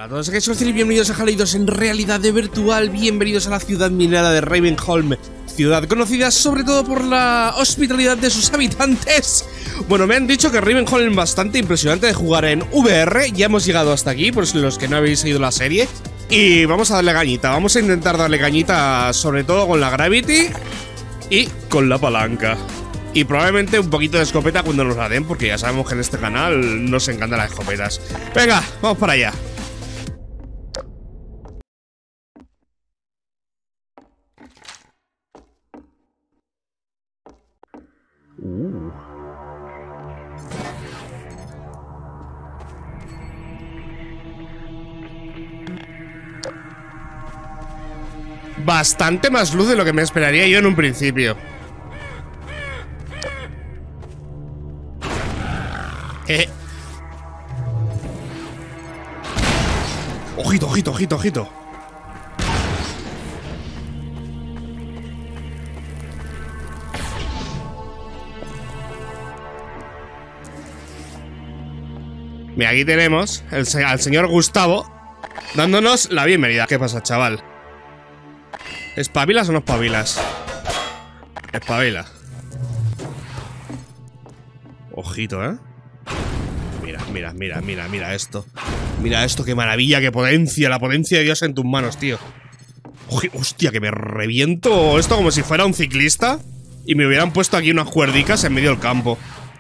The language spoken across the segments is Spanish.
Hola a todos, ¿qué tal? Y bienvenidos a Jaleidos en realidad virtual. Bienvenidos a la ciudad minera de Ravenholm, ciudad conocida sobre todo por la hospitalidad de sus habitantes. Bueno, me han dicho que Ravenholm es bastante impresionante de jugar en VR. Ya hemos llegado hasta aquí, por los que no habéis seguido la serie. Y vamos a darle cañita, vamos a intentar darle cañita sobre todo con la Gravity y con la palanca. Y probablemente un poquito de escopeta cuando nos la den, porque ya sabemos que en este canal nos encantan las escopetas. Venga, vamos para allá. Bastante más luz de lo que me esperaría yo en un principio. Ojito, ojito, ojito, ojito. Mira, aquí tenemos al señor Gustavo dándonos la bienvenida. ¿Qué pasa, chaval? ¿Espabilas o no espabilas? Espabila. Ojito, ¿eh? Mira esto. Mira esto, qué maravilla, qué potencia. La potencia de Dios en tus manos, tío. Hostia, que me reviento esto como si fuera un ciclista y me hubieran puesto aquí unas cuerdicas en medio del campo.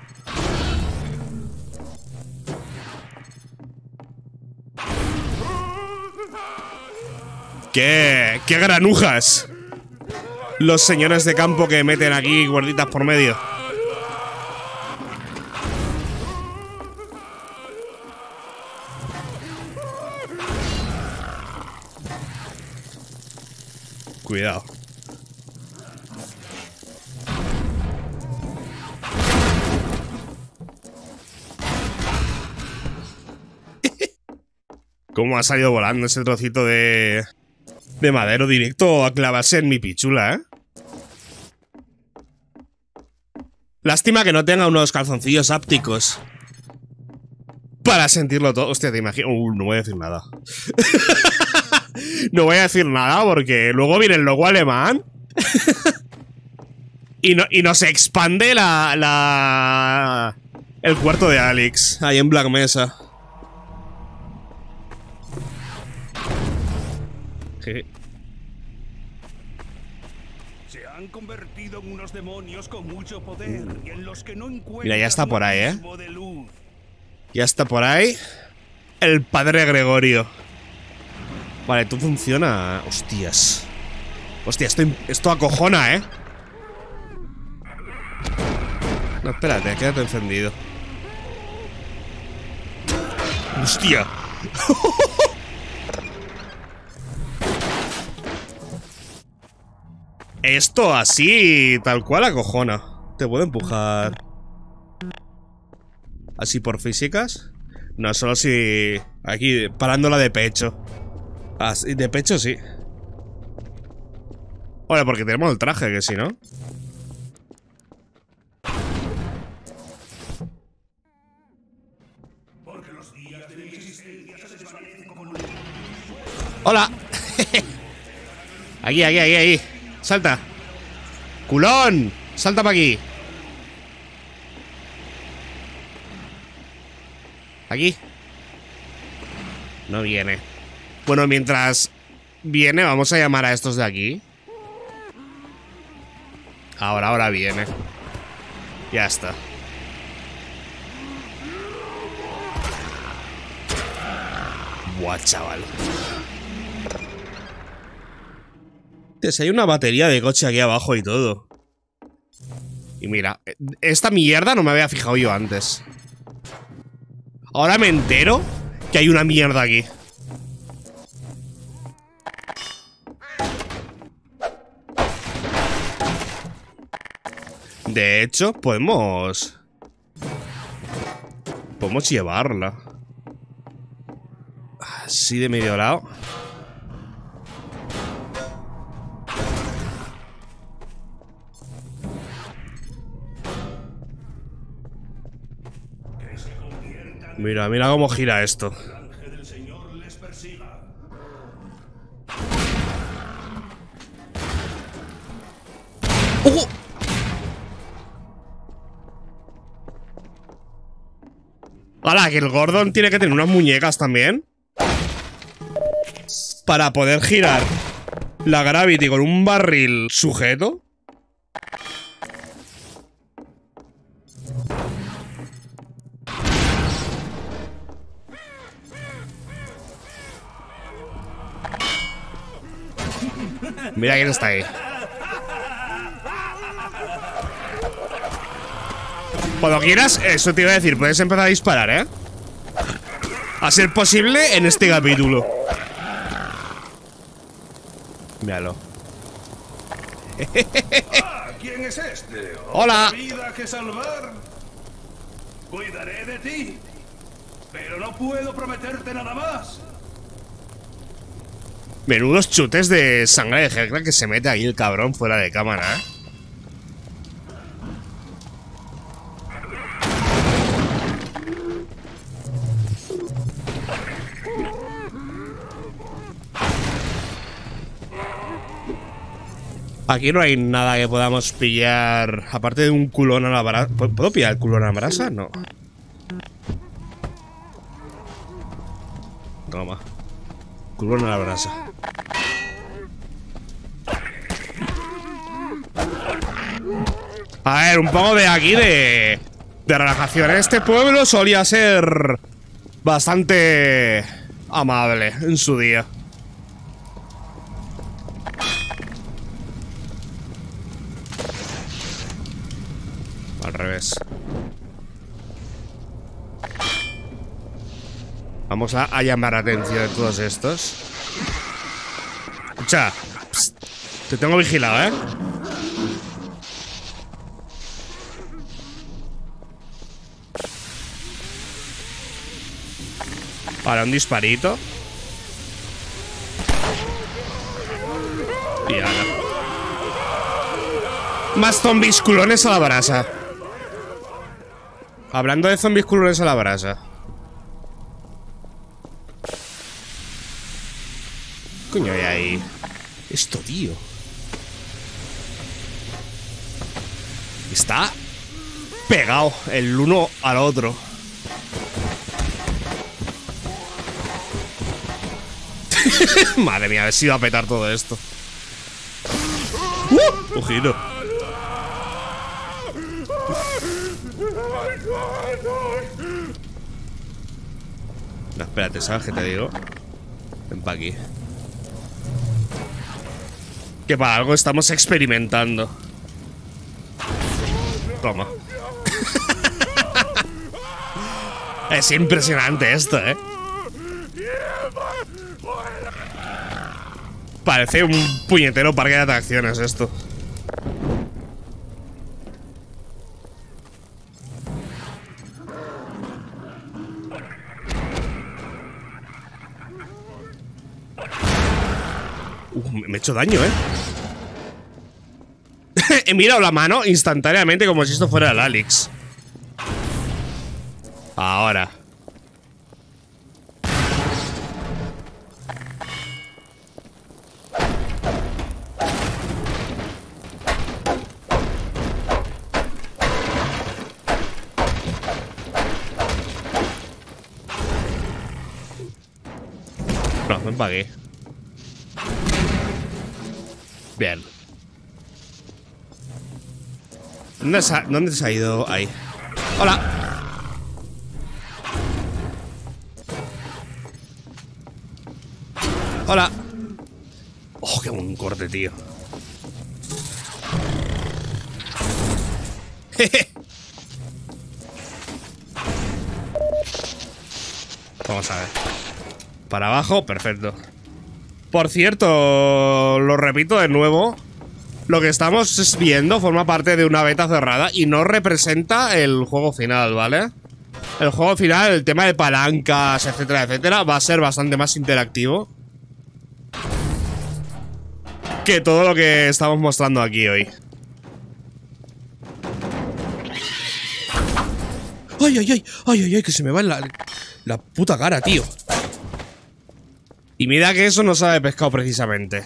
¡Qué granujas! Los señores de campo que meten aquí cuerditas por medio. Cuidado. ¿Cómo ha salido volando ese trocito de madero directo a clavarse en mi pichula, eh? Lástima que no tenga unos calzoncillos ápticos para sentirlo todo. Hostia, te imagino. No voy a decir nada. No voy a decir nada porque luego viene el logo alemán y nos expande el cuarto de Alex ahí en Black Mesa. Se han convertido en unos demonios con mucho poder y en los que no encuentran. Mira, ya está por ahí, ¿eh? Ya está por ahí el padre Gregorio. Vale, tú funciona. Hostias. Hostia, esto acojona, ¿eh? No, espérate, quédate encendido. Hostia. Esto así, tal cual acojona. Te puedo empujar. ¿Así por físicas? No, solo si... Aquí, parándola de pecho. Ah, sí, de pecho sí. Bueno, porque tenemos el traje, que si no. ¡Hola! Aquí. Salta. ¡Culón! Salta para aquí. Aquí. No viene. Bueno, mientras viene, vamos a llamar a estos de aquí. Ahora viene. Ya está. Buah, chaval. Si hay una batería de coche aquí abajo y todo. Y mira, esta mierda no me había fijado yo antes. Ahora me entero que hay una mierda aquí. De hecho, podemos llevarla así de medio lado. Mira, mira cómo gira esto. persiga. ¡Ojo! ¡Hala! Que el Gordon tiene que tener unas muñecas también para poder girar la Gravity con un barril sujeto. Mira quién está ahí. Cuando quieras, eso te iba a decir, puedes empezar a disparar, ¿eh? A ser posible en este capítulo. Míralo. ¿Quién es este? Hola. ¿Otra vida que salvar? Cuidaré de ti, pero no puedo prometerte nada más. Menudos chutes de sangre de Hekla que se mete ahí el cabrón fuera de cámara, ¿eh? Aquí no hay nada que podamos pillar. Aparte de un culón a la brasa. ¿Puedo pillar el culón a la brasa? No. Toma. Culón a la brasa. A ver, un poco de aquí de relajación. Este pueblo solía ser bastante amable en su día. Al revés. Vamos a llamar la atención de todos estos. Escucha, psst, te tengo vigilado, ¿eh? Para un disparito. Y ahora. Más zombies culones a la brasa. Hablando de zombies culones a la brasa. Coño, hay ahí. Esto, tío. Está pegado el uno al otro. Madre mía, a ver si va a petar todo esto. Ojito. No, espérate, ¿sabes qué te digo? Ven pa' aquí. Que para algo estamos experimentando. Toma. Es impresionante esto, ¿eh? Parece un puñetero parque de atracciones esto. Me he hecho daño, ¿eh? He mirado la mano instantáneamente como si esto fuera el Alex. Ahora. No, me empagué. Bien. ¿Dónde se ha ido? Ahí. Hola. Hola. Oh, qué buen corte, tío. Vamos a ver. Para abajo, perfecto. Por cierto, lo repito de nuevo. Lo que estamos viendo forma parte de una beta cerrada y no representa el juego final, ¿vale? El juego final, el tema de palancas, etcétera, etcétera, va a ser bastante más interactivo que todo lo que estamos mostrando aquí hoy. ¡Ay, ay, ay! ¡Ay, ay, ay! Que se me va en la puta cara, tío. Y mira que eso no sabe pescado precisamente.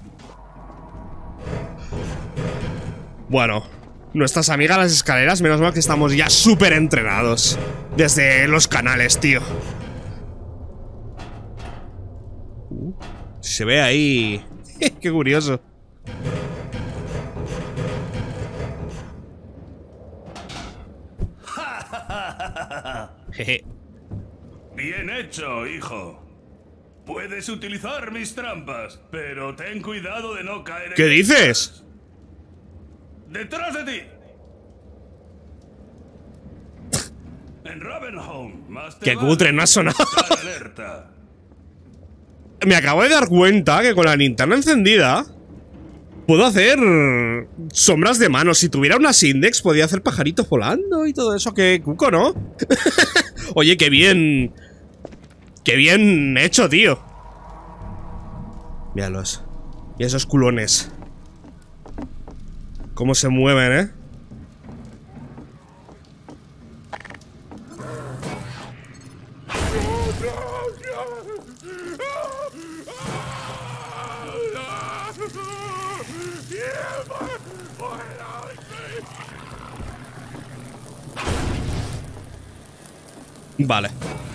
Bueno, nuestras amigas las escaleras, menos mal que estamos ya súper entrenados desde los canales, tío. Se ve ahí. Qué curioso. Jeje. Bien hecho, hijo. Puedes utilizar mis trampas, pero ten cuidado de no caer en... ¿Qué dices? ¡Detrás de ti! En Ravenholm, más te Qué vale cutre, no ha sonado. estar alerta. Me acabo de dar cuenta que con la linterna encendida puedo hacer sombras de mano. Si tuviera unas index podía hacer pajaritos volando y todo eso. Qué cuco, ¿no? Oye, qué bien. Qué bien hecho, tío. Míralos. Y esos culones. Cómo se mueven, ¿eh? Vale.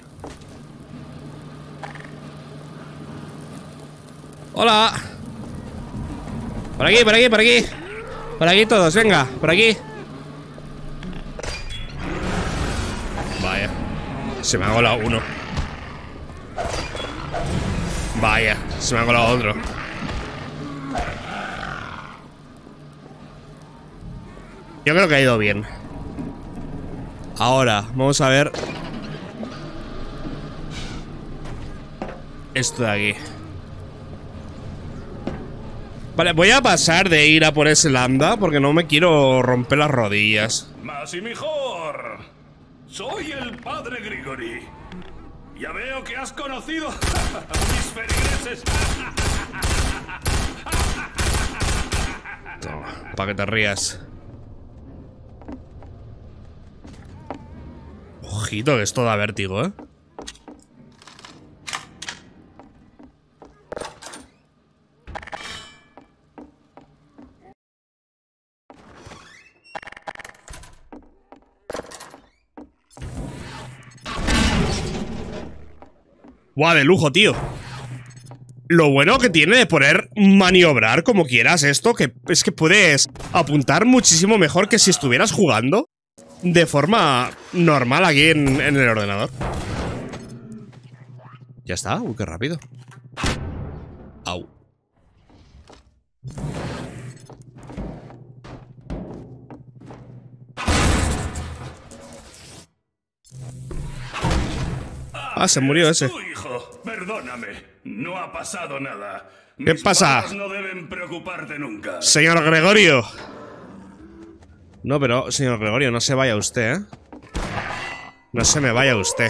Hola. Por aquí, por aquí, por aquí. Por aquí todos, venga, por aquí. Vaya. Se me ha colado uno. Vaya, se me ha colado otro. Yo creo que ha ido bien. Ahora, vamos a ver esto de aquí. Vale, voy a pasar de ir a por ese lambda porque no me quiero romper las rodillas. Más y mejor. Soy el padre Grigori. Ya veo que has conocido a mis feligreses. Toma, para que te rías. Ojito, que esto da vértigo, ¿eh? Guau, de lujo, tío. Lo bueno que tiene de poder maniobrar como quieras esto, que es que puedes apuntar muchísimo mejor que si estuvieras jugando de forma normal aquí en el ordenador. Ya está, qué rápido. Au. Ah, se murió ese. Tu hijo, perdóname, no ha pasado nada. ¿Qué pasa? Mis no deben preocuparte nunca. Señor Gregorio. No, pero, señor Gregorio, no se vaya usted, ¿eh? No se me vaya usted.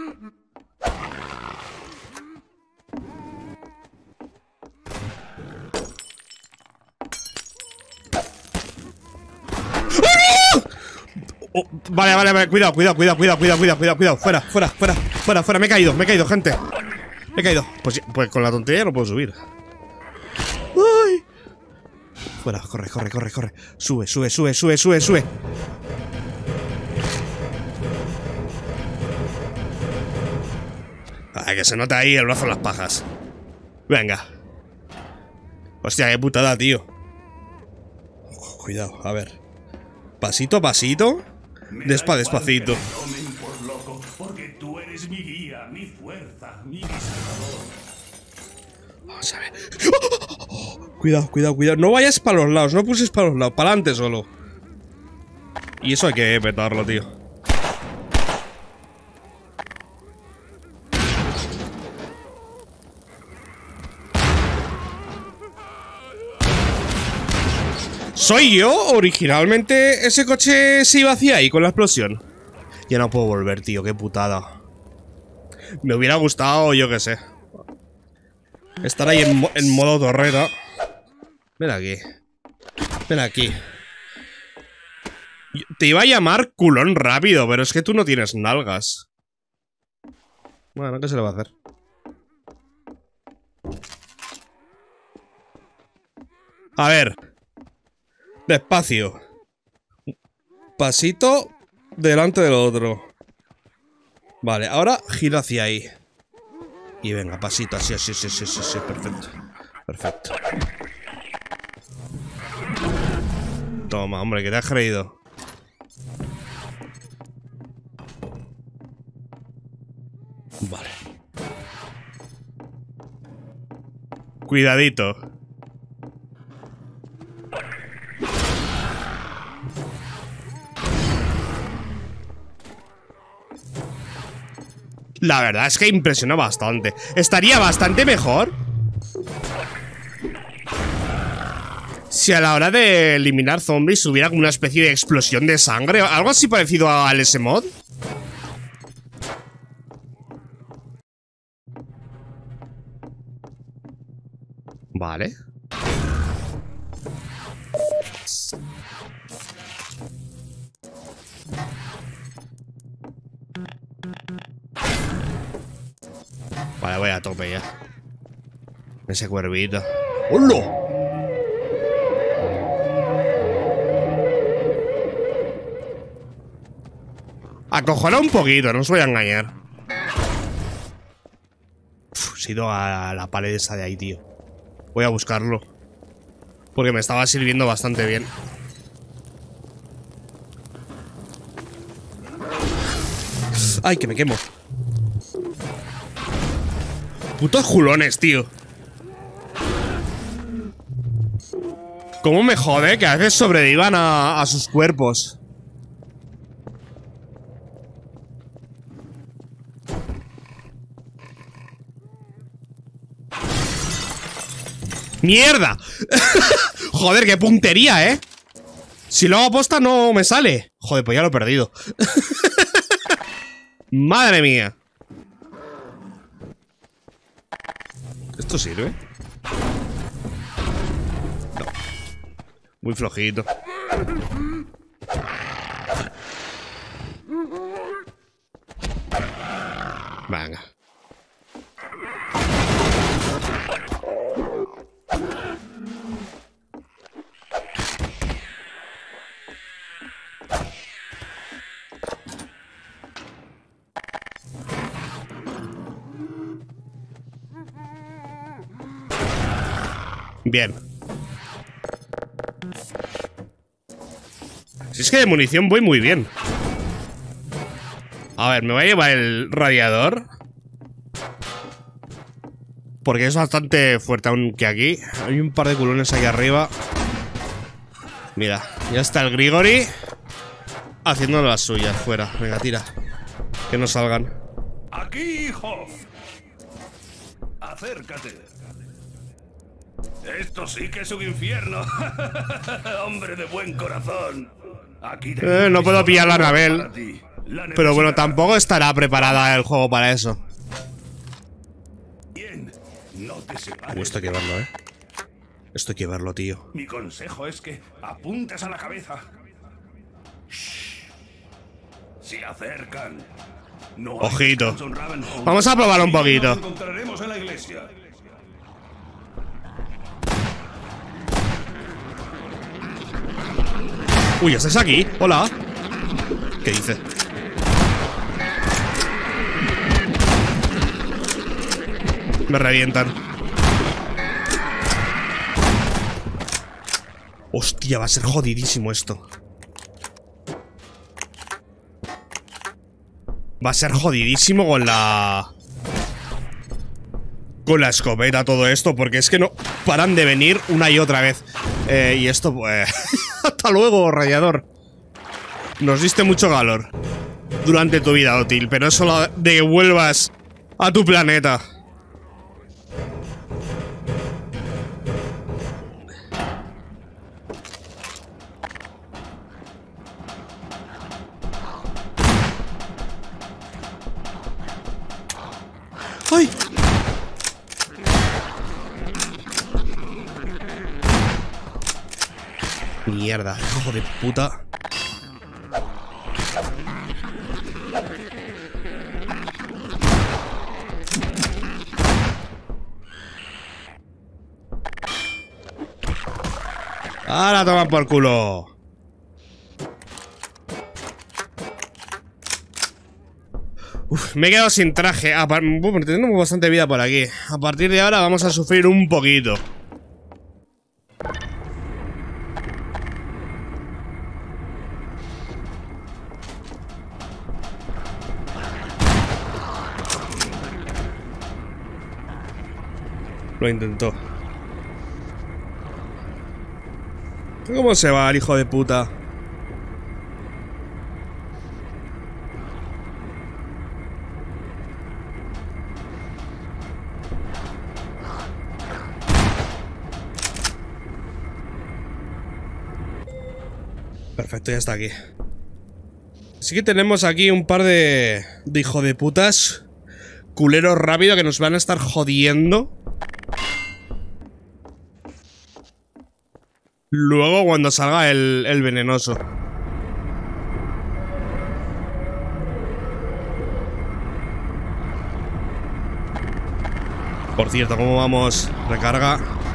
Oh, vale, vale, vale, cuidado, cuidado, cuidado, cuidado, cuidado, cuidado, cuidado, cuidado, fuera, fuera, fuera, fuera, fuera, me he caído, gente. Me he caído. Pues con la tontería no puedo subir. ¡Ay! Fuera, corre, corre, corre, corre. Sube, sube, sube, sube, sube, sube. Ah, que se nota ahí el brazo en las pajas. Venga. Hostia, qué putada, tío. Cuidado, a ver. Pasito a pasito. Despacito. Por loco, porque tú eres mi guía, mi fuerza, mi salvador. Vamos a ver. Cuidado, cuidado, cuidado. No vayas para los lados, no puses para los lados, para adelante solo. Y eso hay que petarlo, tío. ¿Soy yo? Originalmente ese coche se iba hacia ahí con la explosión. Ya no puedo volver, tío, qué putada. Me hubiera gustado, yo qué sé, estar ahí en modo torreta. Ven aquí. Ven aquí. Te iba a llamar culón rápido, pero es que tú no tienes nalgas. Bueno, ¿qué se le va a hacer? A ver. Despacio. Pasito delante del otro. Vale, ahora giro hacia ahí. Y venga, pasito, así, perfecto. Perfecto. Toma, hombre, que te has creído. Vale. Cuidadito. La verdad es que impresiona bastante. Estaría bastante mejor si a la hora de eliminar zombies hubiera como una especie de explosión de sangre. Algo así parecido al S-Mod. Vale. Vale, voy a tope ya. Ese cuervito. ¡Hola! Acojona un poquito, no os voy a engañar. Uf, he ido a la pared esa de ahí, tío. Voy a buscarlo. Porque me estaba sirviendo bastante bien. ¡Ay, que me quemo! Putos culones, tío. ¿Cómo me jode que a veces sobrevivan a sus cuerpos? ¡Mierda! Joder, qué puntería, ¿eh? Si lo hago aposta no me sale. Joder, pues ya lo he perdido. Madre mía. ¿Esto sirve? No. Muy flojito. Venga. Bien. Si es que de munición voy muy bien. A ver, me voy a llevar el radiador. Porque es bastante fuerte, aunque aquí hay un par de culones aquí arriba. Mira, ya está el Grigori haciendo las suyas fuera. Venga, tira. Que no salgan. Aquí, hijo. Acércate. Esto sí que es un infierno. Hombre de buen corazón. Aquí no puedo pillar la Anabel. Pero bueno, tampoco estará preparada el juego para eso. Bien, no te separes. Esto hay que verlo, Esto hay que verlo, tío. Mi consejo es que apuntes a la cabeza. Shh. Se acercan. No hay Ojito. descanso en Ravenholm. Vamos a probarlo un poquito. Nos encontraremos en la iglesia. Uy, ¿estáis aquí? Hola. ¿Qué dice? Me revientan. Hostia, va a ser jodidísimo esto. Va a ser jodidísimo con la escopeta todo esto, porque es que no paran de venir una y otra vez. Y esto pues... Hasta luego, radiador. Nos diste mucho calor durante tu vida útil, pero eso lo devuelvas a tu planeta. ¡Ay! Mierda, hijo de puta. Ahora toma por culo. Uf, me he quedado sin traje. Tenemos bastante vida por aquí. A partir de ahora vamos a sufrir un poquito. Lo intentó. ¿Cómo se va el hijo de puta? Perfecto, ya está aquí. Así que tenemos aquí un par de hijo de putas culeros rápido que nos van a estar jodiendo. Luego cuando salga el venenoso. Por cierto, ¿cómo vamos? Recarga.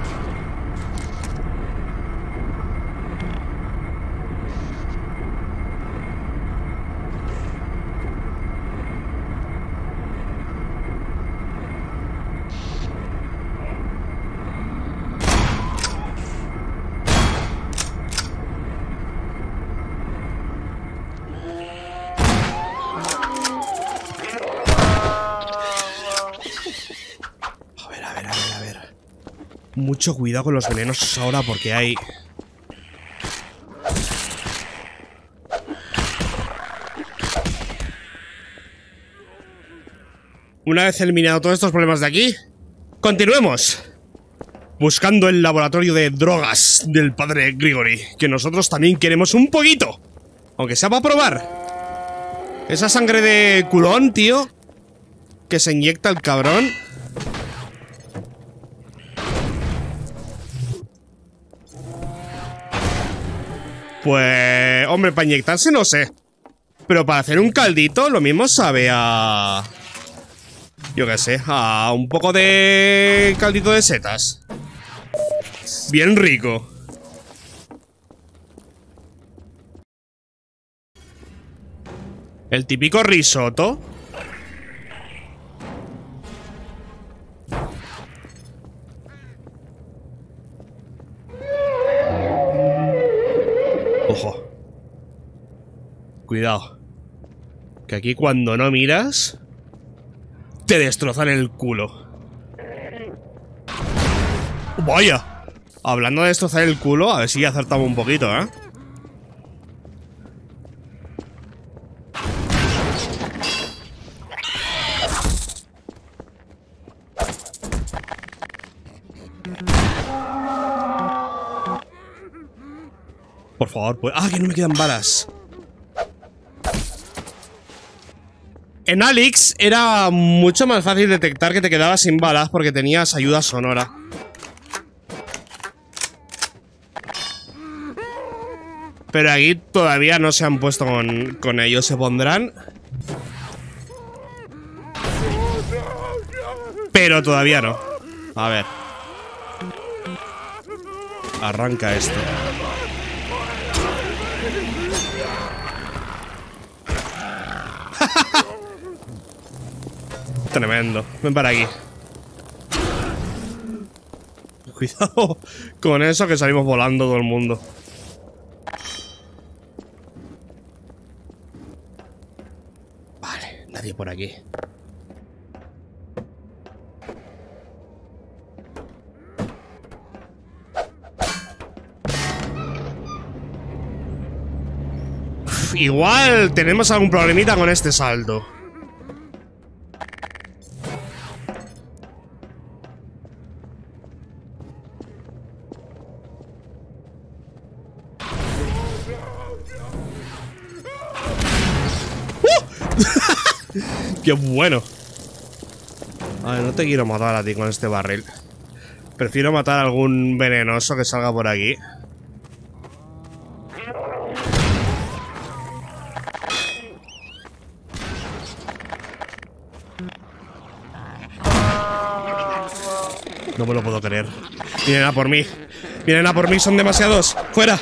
Mucho cuidado con los venenos ahora porque hay... Una vez eliminado todos estos problemas de aquí, continuemos buscando el laboratorio de drogas del padre Grigori, que nosotros también queremos un poquito, aunque sea para probar. Esa sangre de culón, tío, que se inyecta el cabrón. Pues, hombre, para inyectarse no sé. Pero para hacer un caldito, lo mismo sabe a... Yo qué sé, a un poco de caldito de setas. Bien rico. El típico risotto. Ojo. Cuidado. Que aquí cuando no miras, te destrozan el culo. ¡Vaya! Hablando de destrozar el culo, a ver si acertamos un poquito, ¿eh? Por favor, pues... ¡Ah, que no me quedan balas! En Alyx era mucho más fácil detectar que te quedabas sin balas porque tenías ayuda sonora. Pero aquí todavía no se han puesto con ello. Se pondrán. Pero todavía no. A ver. Arranca esto. Tremendo. Ven para aquí. Cuidado con eso que salimos volando todo el mundo. Vale, nadie por aquí. Igual tenemos algún problemita con este salto. ¡Qué bueno! A ver, no te quiero matar a ti con este barril. Prefiero matar a algún venenoso que salga por aquí. No me lo puedo creer. Vienen a por mí. Vienen a por mí, son demasiados. ¡Fuera!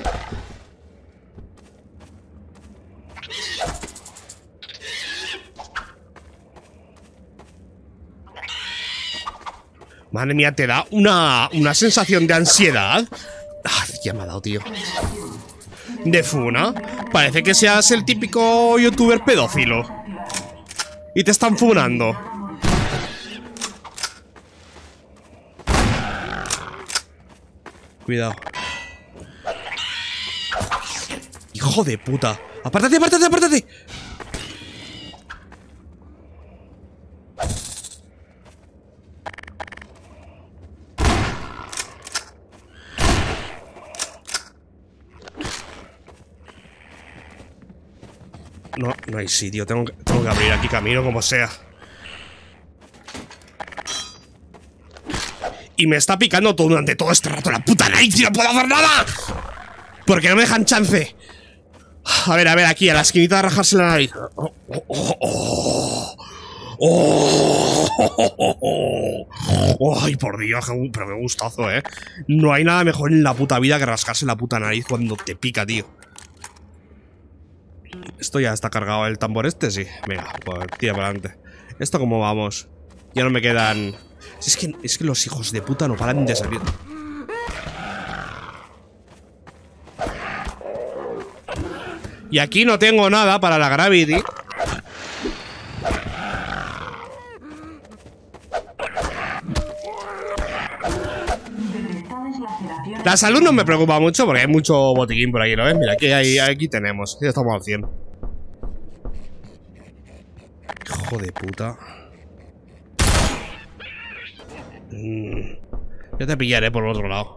Madre mía, te da una sensación de ansiedad. Ah, ya me ha dado, tío. De funa. Parece que seas el típico youtuber pedófilo. Y te están funando. Cuidado. Hijo de puta. ¡Apártate, apártate, apártate! No hay sitio. Tengo que abrir aquí camino como sea. Y me está picando todo durante todo este rato la puta nariz y no puedo hacer nada. Porque no me dejan chance. A ver, aquí, a la esquinita de rajarse la nariz. Ay, por Dios, pero qué gustazo, No hay nada mejor en la puta vida que rascarse la puta nariz cuando te pica, tío. Esto ya está cargado el tambor este, sí. Venga, pues tira para adelante. ¿Esto cómo vamos? Ya no me quedan... Es que los hijos de puta no paran de salir. Y aquí no tengo nada para la Gravity. La salud no me preocupa mucho porque hay mucho botiquín por aquí, ¿lo ves? Mira, aquí tenemos. Ya estamos al 100. Hijo de puta. Yo te pillaré por el otro lado.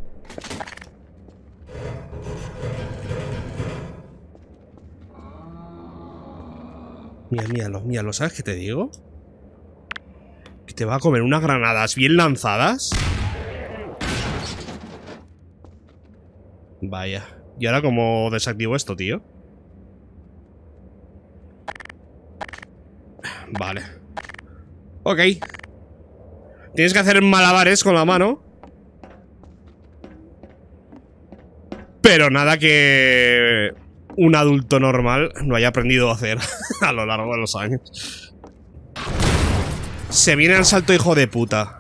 Míralo, ¿sabes qué te digo? Que te va a comer unas granadas bien lanzadas. Vaya. ¿Y ahora cómo desactivo esto, tío? Vale. Ok. Tienes que hacer malabares con la mano. Pero nada que un adulto normal no haya aprendido a hacer a lo largo de los años. Se viene el salto, hijo de puta.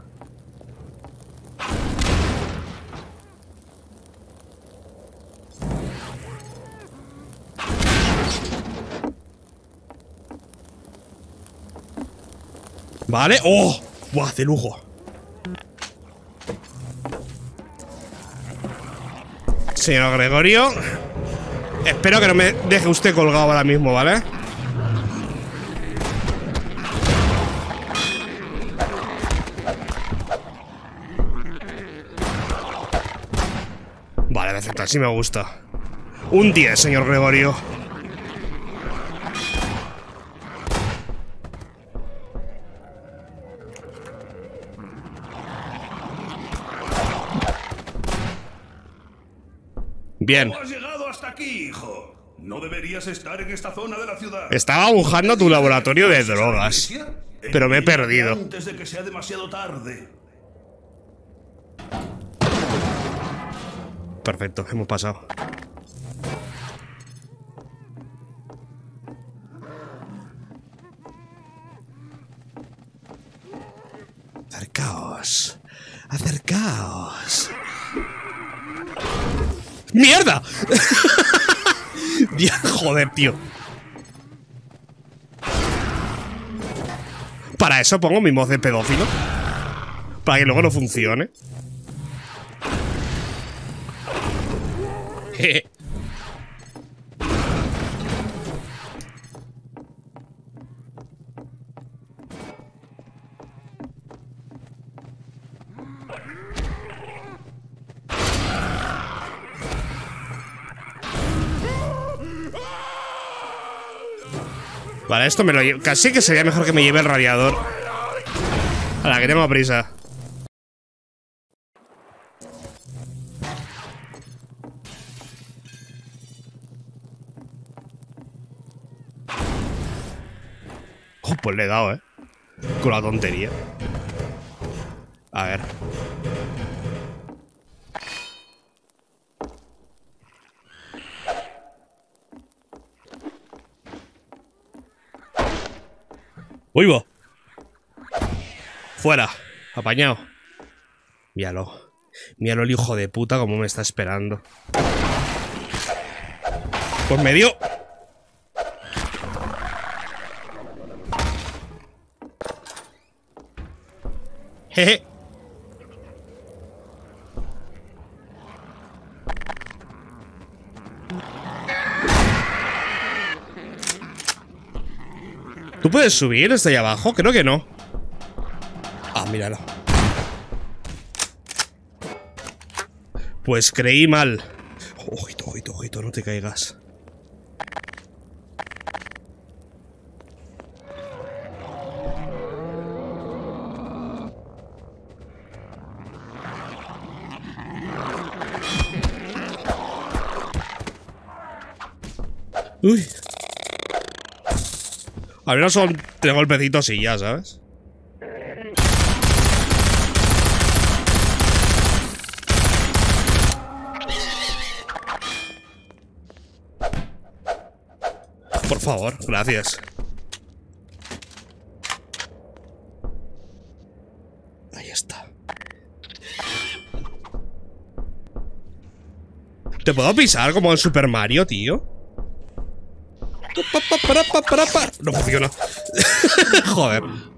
Vale. ¡Oh! ¡Buah! De lujo. Señor Gregorio, espero que no me deje usted colgado ahora mismo, ¿vale? Vale, perfecto, así me gusta. Un 10, señor Gregorio. Bien. ¿Cómo has llegado hasta aquí, hijo? No deberías estar en esta zona de la ciudad. Estaba buscando tu laboratorio de drogas, pero me he perdido. Antes de que sea demasiado tarde. Perfecto, hemos pasado. Acercaos. Acercaos. ¡Mierda! Joder, tío. Para eso pongo mi voz de pedófilo. Para que luego no funcione. Vale, esto me lo llevo. Casi que sería mejor que me lleve el radiador. A la que tengo prisa. Oh, pues le he dado, con la tontería. A ver. ¡Uy, va! Fuera. Apañado. Míralo. Míralo el hijo de puta como me está esperando. Pues me dio. Jeje. ¿Tú puedes subir desde ahí abajo? Creo que no. Ah, míralo. Pues creí mal. Ojito, ojito, ojito, no te caigas. Uy. Al menos son 3 golpecitos y ya, ¿sabes? Por favor, gracias. Ahí está. ¿Te puedo pisar como en Super Mario, tío? No funciona. Joder.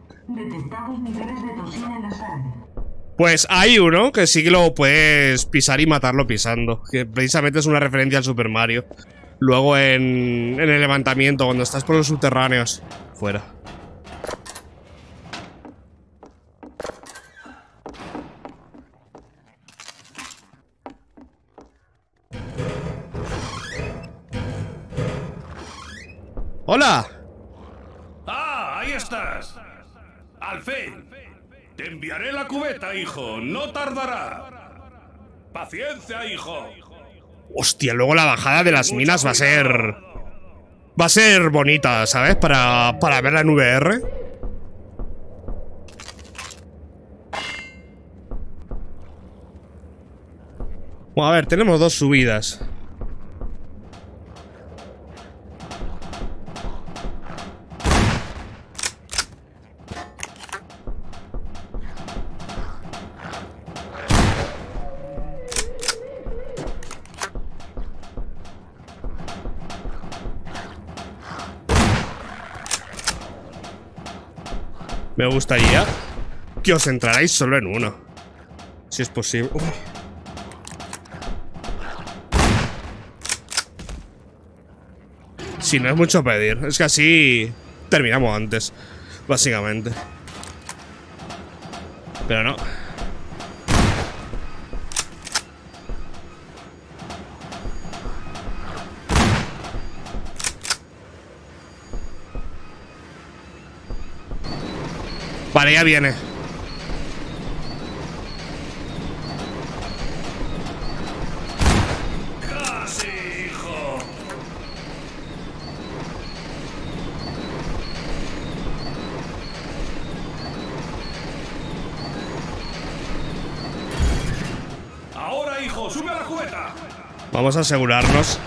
Pues hay uno que sí que lo puedes pisar y matarlo pisando. Que precisamente es una referencia al Super Mario. Luego en el levantamiento, cuando estás por los subterráneos. Fuera. ¡Hola! ¡Ah! ¡Ahí estás! ¡Al fin! Te enviaré la cubeta, hijo. No tardará. ¡Paciencia, hijo! Hostia, luego la bajada de las minas va a ser... Va a ser bonita, ¿sabes? Para verla en VR. Bueno, a ver, tenemos 2 subidas. Me gustaría que os entrarais solo en uno. Si es posible. Uy. Si no es mucho pedir. Es que así terminamos antes, básicamente. Pero no. Vale, ya viene. ¡Casi, hijo! Ahora, hijo, sube a la cubeta. Vamos a asegurarnos.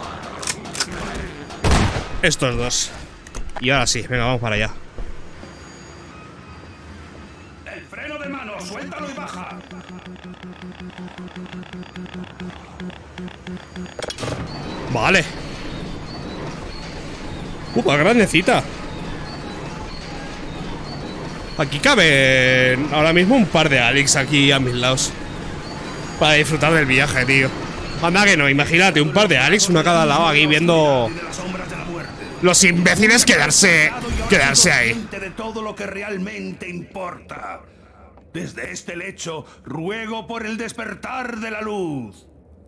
Estos 2. Y ahora sí, venga, vamos para allá. El freno de mano, suéltalo y baja. Vale. ¡Upa, grandecita! Aquí caben ahora mismo un par de Alex aquí a mis lados. Para disfrutar del viaje, tío. Anda que no, imagínate, un par de Alex, uno a cada lado aquí viendo los imbéciles quedarse ahí. De todo lo que realmente importa. Desde este lecho, ruego por el despertar de la luz.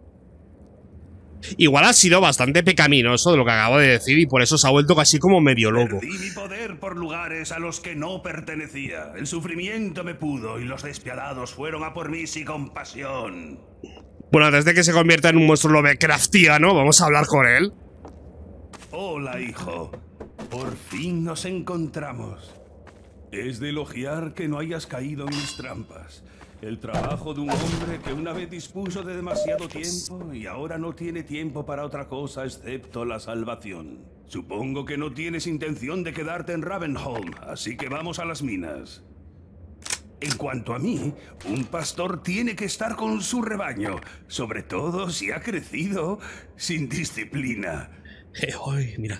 Igual ha sido bastante pecaminoso de lo que acabo de decir y por eso se ha vuelto casi como medio loco. Perdí mi poder por lugares a los que no pertenecía. El sufrimiento me pudo y los despiadados fueron a por mí sin compasión. Bueno, antes de que se convierta en un monstruo Lovecraftiano, vamos a hablar con él. Hola, hijo. Por fin nos encontramos. Es de elogiar que no hayas caído en mis trampas. El trabajo de un hombre que una vez dispuso de demasiado tiempo y ahora no tiene tiempo para otra cosa excepto la salvación. Supongo que no tienes intención de quedarte en Ravenholm, así que vamos a las minas. En cuanto a mí, un pastor tiene que estar con su rebaño, sobre todo si ha crecido sin disciplina. Mira.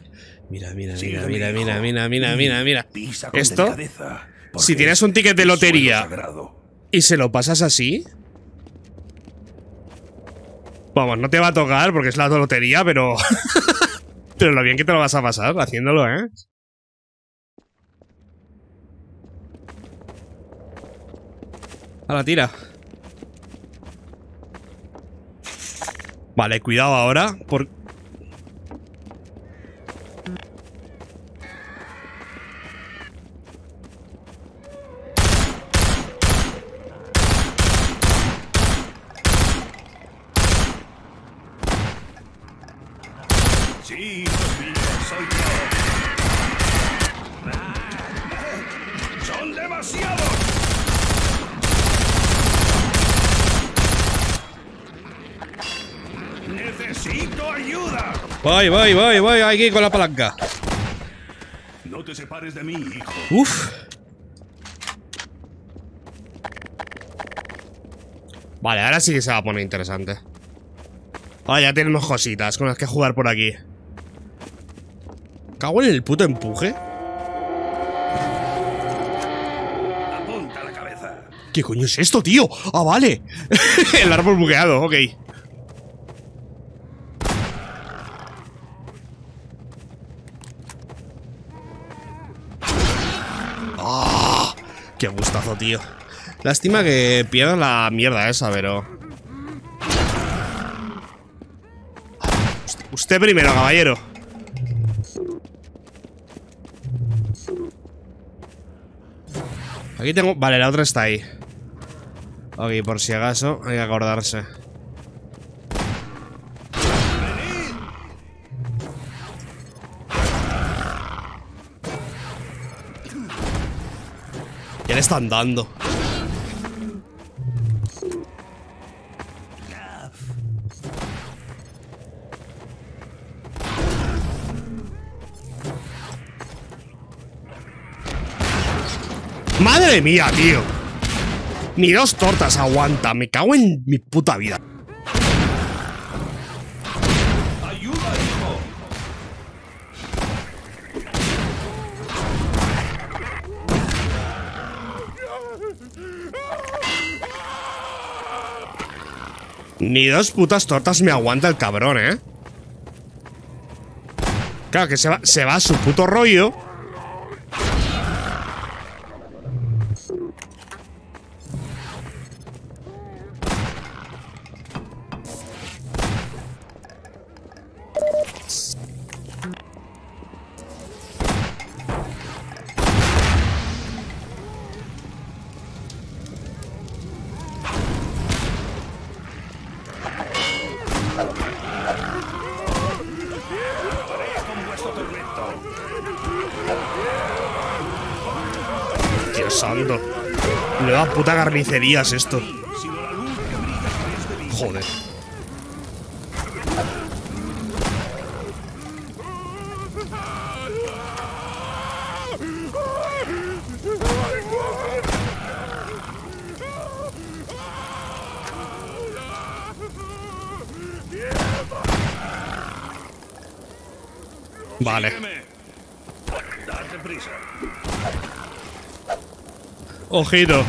Pisa con Esto, delicadeza, si tienes un ticket de lotería sagrado. y se lo pasas así, vamos, no te va a tocar porque es la lotería, pero pero lo bien que te lo vas a pasar haciéndolo, ¿eh? A la tira. Vale, cuidado ahora por... Sí, soy yo. ¡Son demasiados! ¡Necesito ayuda! Voy aquí con la palanca. No te separes de mí, hijo. Uf. Vale, ahora sí que se va a poner interesante. Ya tenemos cositas con las que jugar por aquí. ¿Cago en el puto empuje? Apunta la cabeza. ¿Qué coño es esto, tío? ¡Ah, vale! El árbol bugueado, ok. ¡Ah! ¡Qué gustazo, tío! Lástima que pierda la mierda esa, pero... Usted primero, caballero. Aquí tengo... Vale, la otra está ahí. Ok, por si acaso hay que acordarse. ¿Qué le están dando? ¡Madre mía, tío! Ni dos tortas aguanta. Me cago en mi puta vida. ¡Ayuda, hijo! Ni dos putas tortas me aguanta el cabrón, ¿eh? Claro que se va a su puto rollo. Dios santo. Nueva puta carnicería es esto. Joder. Vale. Date prisa. Ojito.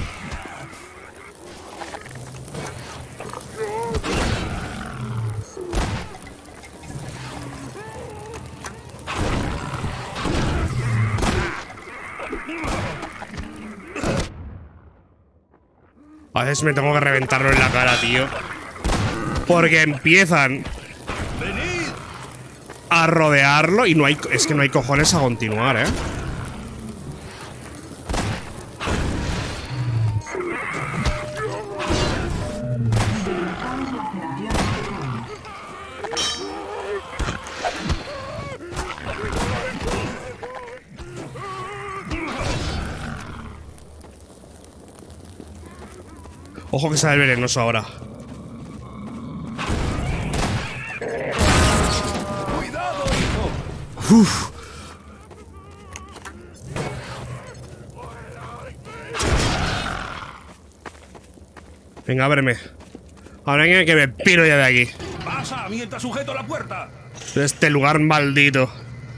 A veces me tengo que reventarlo en la cara, tío. Porque empiezan a rodearlo y no hay... Es que no hay cojones a continuar, ¿eh? Ojo que sale el venenoso ahora. ¡Cuidado, hijo! Uf. Venga, ábreme. Ahora hay que me piro ya de aquí. ¡Pasa mientras sujeto la puerta! De este lugar maldito.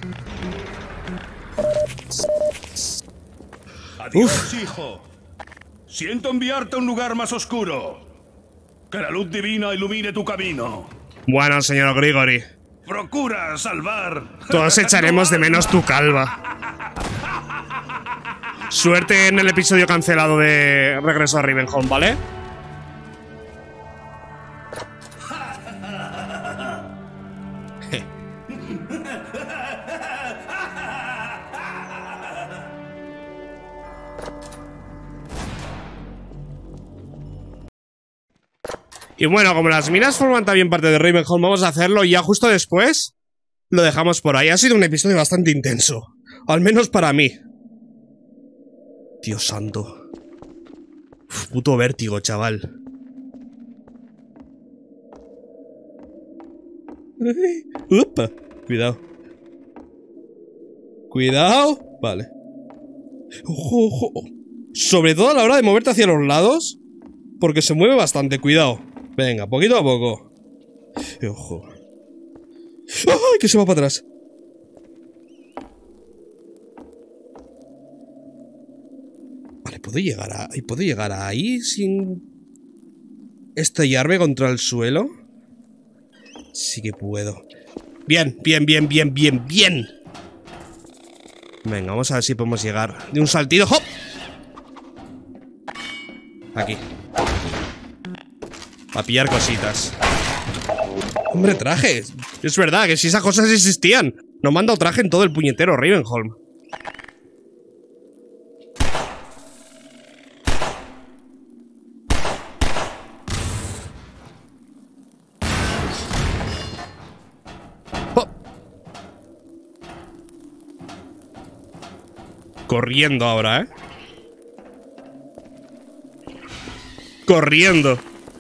Adiós, hijo. Siento enviarte a un lugar más oscuro. Que la luz divina ilumine tu camino. Bueno, señor Grigori. Procura salvar. Todos echaremos de menos tu calva. Suerte en el episodio cancelado de Regreso a Ravenholm, ¿vale? Y bueno, como las minas forman también parte de Ravenholm, vamos a hacerlo y ya justo después lo dejamos por ahí. Ha sido un episodio bastante intenso. Al menos para mí. Dios santo. Uf, puto vértigo, chaval. Upa. Cuidado. Cuidado. Vale. Ojo, ojo. Sobre todo a la hora de moverte hacia los lados. Porque se mueve bastante, cuidado. Venga, poquito a poco. Ojo. ¡Ay! Que se va para atrás. Vale, ¿puedo llegar ahí sin estallarme contra el suelo? Sí que puedo. Bien, bien, bien, bien, bien, bien. Venga, vamos a ver si podemos llegar de un saltito. ¡Hop! Aquí. A pillar cositas. Hombre, trajes. Es verdad que si esas cosas existían. No me han dado traje en todo el puñetero Ravenholm. Oh. Corriendo ahora, Corriendo.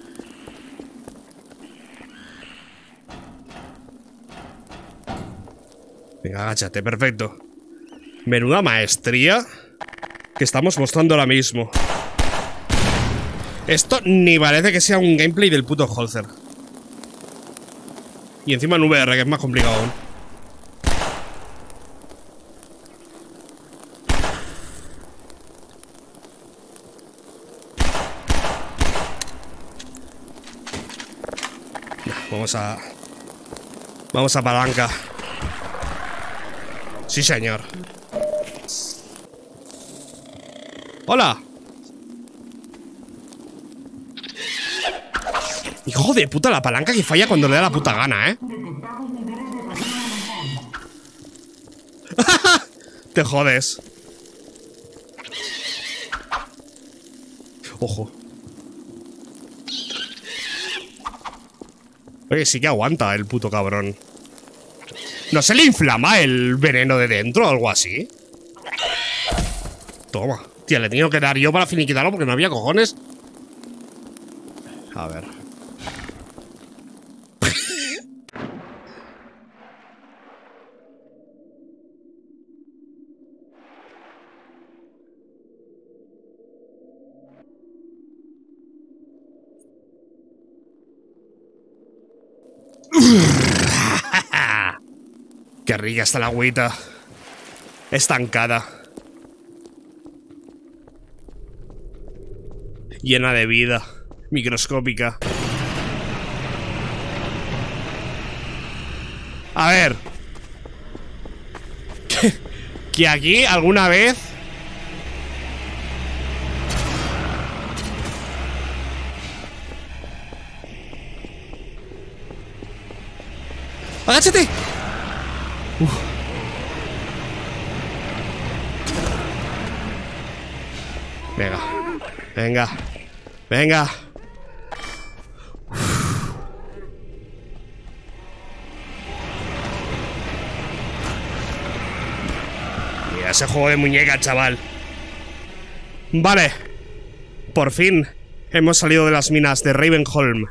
Venga, agáchate, perfecto. Menuda maestría que estamos mostrando ahora mismo. Esto ni parece que sea un gameplay del puto Holzer. Y encima en VR, que es más complicado aún. Vamos a palanca. Sí, señor. ¡Hola! Hijo de puta, la palanca que falla cuando le da la puta gana, Te jodes. Ojo. Oye, sí que aguanta el puto cabrón. ¿No se le inflama el veneno de dentro o algo así? Toma. Tía, le he tenido que dar yo para finiquitarlo porque no había cojones. A ver. Qué rica está la agüita. Estancada. Llena de vida. Microscópica. A ver. Que aquí alguna vez... ¡Agáchate! Venga. Venga. Venga. Mira ese juego de muñeca, chaval. Vale. Por fin Hemos salido de las minas de Ravenholm.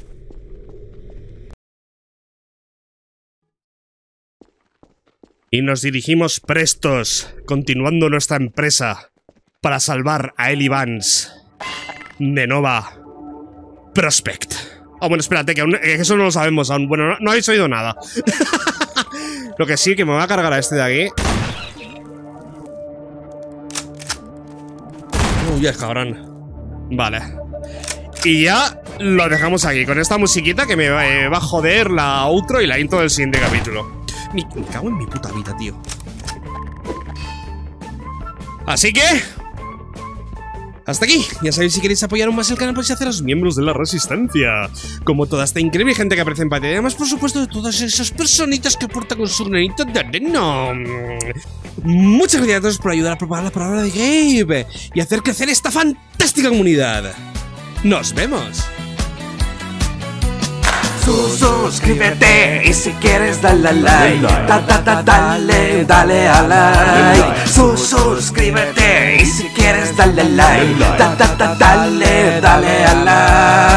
Y nos dirigimos prestos, continuando nuestra empresa, para salvar a Ellie Vance de Nova Prospect. Oh, bueno, espérate, que eso no lo sabemos aún. Bueno, no habéis oído nada. Lo que sí, que me voy a cargar a este de aquí. Uy, es cabrón. Vale. Y ya lo dejamos aquí, con esta musiquita que me va a joder la outro y la intro del siguiente capítulo. Me cago en mi puta vida, tío. Así que... hasta aquí. Ya sabéis, si queréis apoyar aún más el canal podéis haceros miembros de la Resistencia. Como toda esta increíble gente que aparece en pantalla. Además, por supuesto, de todas esas personitas que aportan con su granito de arena. Muchas gracias a todos por ayudar a propagar la palabra de Gabe y hacer crecer esta fantástica comunidad. ¡Nos vemos! Suscríbete y si quieres dale a like, dale a like. Suscríbete y si quieres dale a like, dale a like.